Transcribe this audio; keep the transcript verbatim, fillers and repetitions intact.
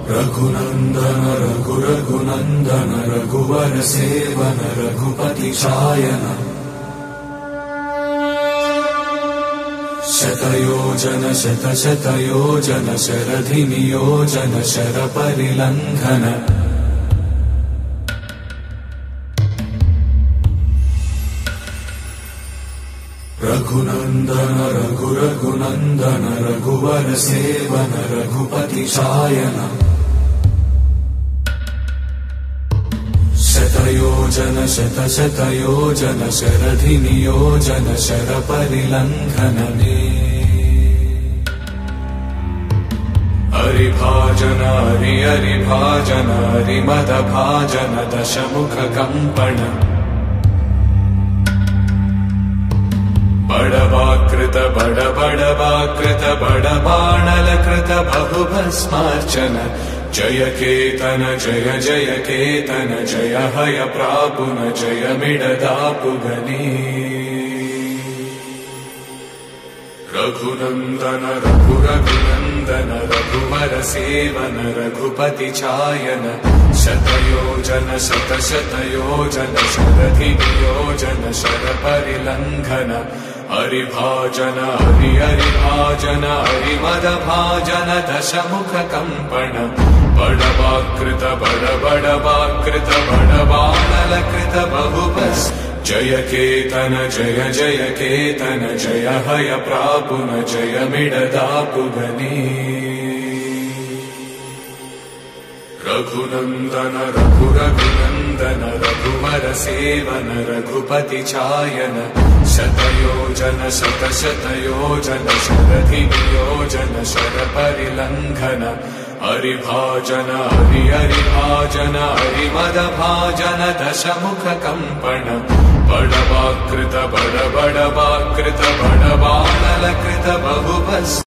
रघुनंदन रघु रघुनंदन रघुवर सेवन रघुपति चायन शतयोजन शत शतयोजन शरधि नियोजन शर परिलंघन रघुनंदन रघु रघुनंदन रघुवर सेवन रघुपति चायन शतयोजन शत शतयोजन शरधि नियोजन शर परिलंघन हरिभाजन हरि हरिभाजन हरिमद भाजन दशमुख कंपन बड़वाकृत बड़ बड़वाकृत बड़बाणलकृत बहुभस्मार्चन जय केतन जय जय केतन जय हय प्रापुन जय मिडदापुगनी रघुनंदन रघु रघुनंदन रघुवर सेवन रघुपति चायन शतयोजन शत शतयोजन शरधि नियोजन शर परिलंघन हरिभाजन हरि हरिभाजन हरिमद भाजन दशमुख कंपन बड़वाकृत बड़ बड़वाकृत बड़बाणलकृत बहुभस् जय केतन जय जय केतन जय हय प्रापुन जय मिडदापुगनी रघुनंदन रघु रघुनंदन रघुवर सेवन रघुपति चायन शतयोजन शत शतयोजन शरधि नियोजन शर परिलंघन हरिभाजन हरि हरिभाजन हरिमद भाजन दशमुख कंपन बड़वाकृत बड़ बड़वाकृत बड़बाणलकृत बहुभस्